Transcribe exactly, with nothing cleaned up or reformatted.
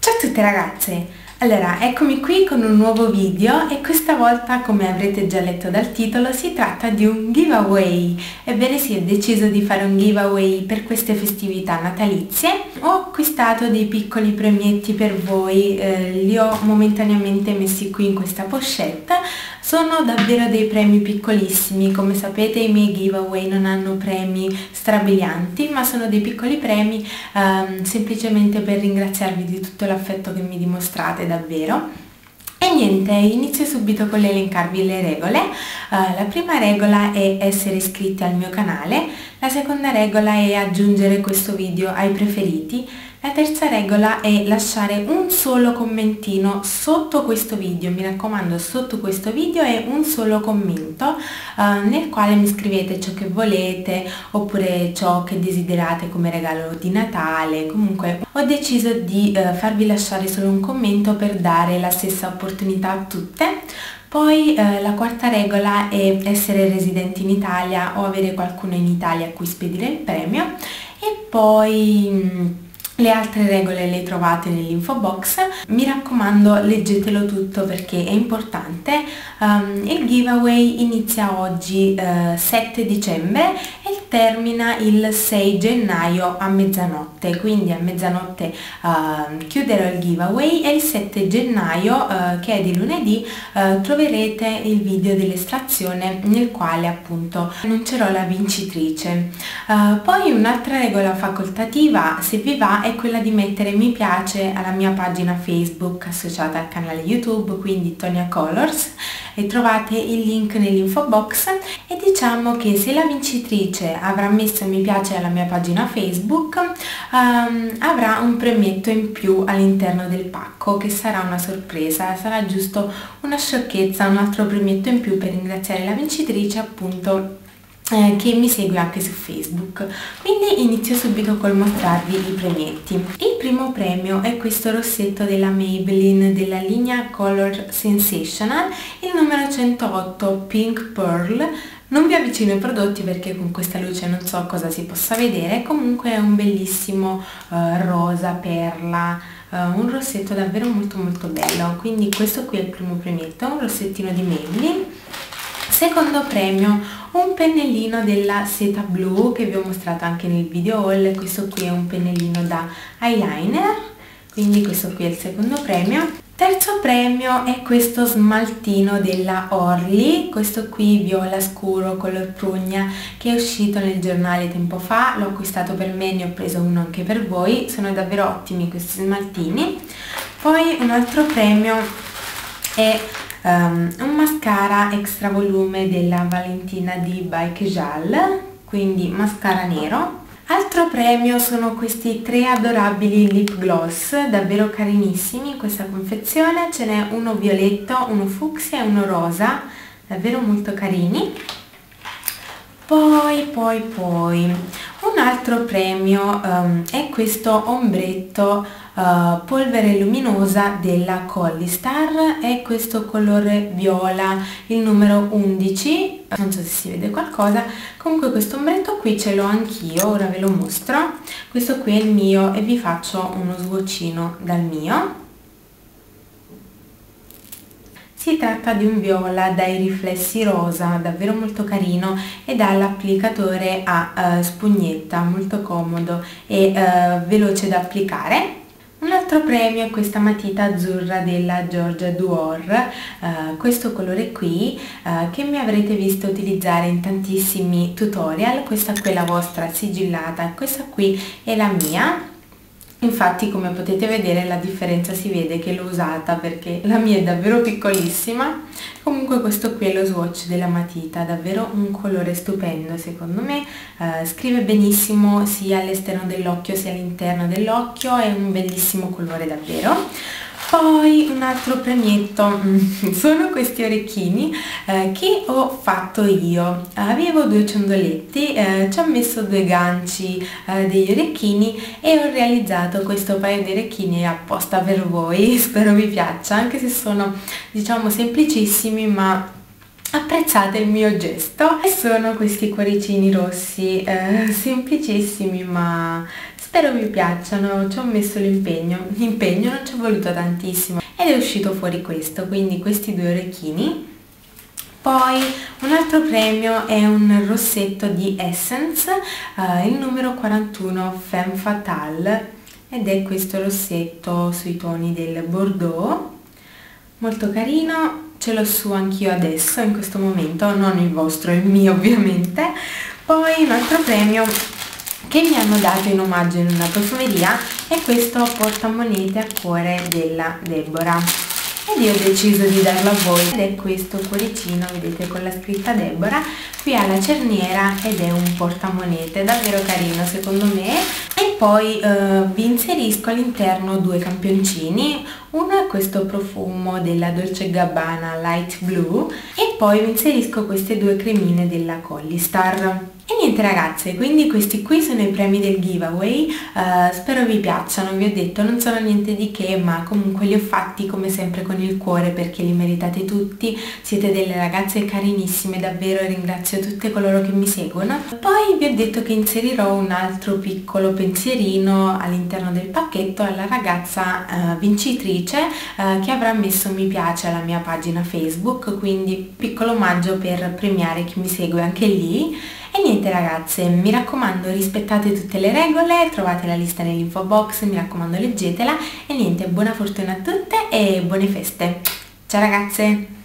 Ciao a tutte ragazze! Allora, eccomi qui con un nuovo video e questa volta, come avrete già letto dal titolo, si tratta di un giveaway. Ebbene sì, ho deciso di fare un giveaway per queste festività natalizie. Ho acquistato dei piccoli premietti per voi, eh, li ho momentaneamente messi qui in questa pochette. Sono davvero dei premi piccolissimi, come sapete i miei giveaway non hanno premi strabilianti, ma sono dei piccoli premi ehm, semplicemente per ringraziarvi di tutto l'affetto che mi dimostrate davvero. E niente, inizio subito con l'elencarvi le regole. Uh, la prima regola è essere iscritti al mio canale, la seconda regola è aggiungere questo video ai preferiti, la terza regola è lasciare un solo commentino sotto questo video, mi raccomando sotto questo video è un solo commento uh, nel quale mi scrivete ciò che volete oppure ciò che desiderate come regalo di Natale. Comunque ho deciso di uh, farvi lasciare solo un commento per dare la stessa opportunità a tutte. Poi eh, la quarta regola è essere residenti in Italia o avere qualcuno in Italia a cui spedire il premio e poi mh, le altre regole le trovate nell'info box. Mi raccomando, leggetelo tutto perché è importante. Um, il giveaway inizia oggi eh, sette dicembre e termina il sei gennaio a mezzanotte, quindi a mezzanotte uh, chiuderò il giveaway e il sette gennaio, uh, che è di lunedì, uh, troverete il video dell'estrazione nel quale appunto annuncerò la vincitrice. Uh, poi un'altra regola facoltativa, se vi va, è quella di mettere mi piace alla mia pagina Facebook associata al canale YouTube, quindi Tonia Colors, e trovate il link nell'info box. E diciamo che se la vincitrice avrà messo mi piace alla mia pagina Facebook um, avrà un premietto in più all'interno del pacco, che sarà una sorpresa, sarà giusto una sciocchezza, un altro premietto in più per ringraziare la vincitrice appunto Eh, che mi segue anche su Facebook. Quindi inizio subito col mostrarvi i premietti. Il primo premio è questo rossetto della Maybelline della linea Color Sensational, il numero centootto Pink Pearl. Non vi avvicino ai prodotti perché con questa luce non so cosa si possa vedere, comunque è un bellissimo uh, rosa perla, uh, un rossetto davvero molto molto bello. Quindi questo qui è il primo premietto, un rossettino di Maybelline. Secondo premio, un pennellino della seta blu che vi ho mostrato anche nel video haul. Questo qui è un pennellino da eyeliner, quindi questo qui è il secondo premio. Terzo premio è questo smaltino della Orly, questo qui viola scuro color prugna che è uscito nel giornale tempo fa, l'ho acquistato per me, ne ho preso uno anche per voi, sono davvero ottimi questi smaltini. Poi un altro premio è Um, un mascara extra volume della Valentina di by Kajal, quindi mascara nero. Altro premio sono questi tre adorabili lip gloss, davvero carinissimi in questa confezione, ce n'è uno violetto, uno fucsia e uno rosa, davvero molto carini. Poi, poi, poi, un altro premio um, è questo ombretto uh, polvere luminosa della Collistar, è questo colore viola, il numero undici, non so se si vede qualcosa, comunque questo ombretto qui ce l'ho anch'io, ora ve lo mostro, questo qui è il mio e vi faccio uno swatchino dal mio. Si tratta di un viola dai riflessi rosa, davvero molto carino ed ha l'applicatore a uh, spugnetta, molto comodo e uh, veloce da applicare. Un altro premio è questa matita azzurra della Georgia Duor, uh, questo colore qui uh, che mi avrete visto utilizzare in tantissimi tutorial. Questa qui è la vostra sigillata e questa qui è la mia. Infatti, come potete vedere, la differenza si vede che l'ho usata perché la mia è davvero piccolissima. Comunque questo qui è lo swatch della matita, davvero un colore stupendo secondo me, eh, scrive benissimo sia all'esterno dell'occhio sia all'interno dell'occhio, è un bellissimo colore davvero. Poi un altro premietto sono questi orecchini eh, che ho fatto io. Avevo due ciondoletti, eh, ci ho messo due ganci eh, degli orecchini e ho realizzato questo paio di orecchini apposta per voi. Spero vi piaccia, anche se sono diciamo semplicissimi, ma apprezzate il mio gesto. E sono questi cuoricini rossi, eh, semplicissimi ma Spero vi piacciono, ci ho messo l'impegno, l'impegno non ci è voluto tantissimo ed è uscito fuori questo, quindi questi due orecchini. Poi un altro premio è un rossetto di Essence, eh, il numero quarantuno Femme Fatale, ed è questo rossetto sui toni del Bordeaux, molto carino, ce l'ho su anch'io adesso, in questo momento, non il vostro, il mio ovviamente. Poi un altro premio che mi hanno dato in omaggio in una profumeria è questo portamonete a cuore della Deborah. Ed io ho deciso di darlo a voi ed è questo cuoricino, vedete, con la scritta Deborah, qui ha la cerniera ed è un portamonete davvero carino secondo me. E poi eh, vi inserisco all'interno due campioncini, uno è questo profumo della Dolce Gabbana Light Blue e poi vi inserisco queste due cremine della Collistar. E niente ragazze, quindi questi qui sono i premi del giveaway, uh, spero vi piacciono, vi ho detto non sono niente di che, ma comunque li ho fatti come sempre con il cuore perché li meritate tutti, siete delle ragazze carinissime, davvero ringrazio tutte coloro che mi seguono. Poi vi ho detto che inserirò un altro piccolo pensierino all'interno del pacchetto alla ragazza uh, vincitrice uh, che avrà messo mi piace alla mia pagina Facebook, quindi piccolo omaggio per premiare chi mi segue anche lì. E niente ragazze, mi raccomando rispettate tutte le regole, trovate la lista nell'info box, mi raccomando leggetela e niente, buona fortuna a tutte e buone feste. Ciao ragazze!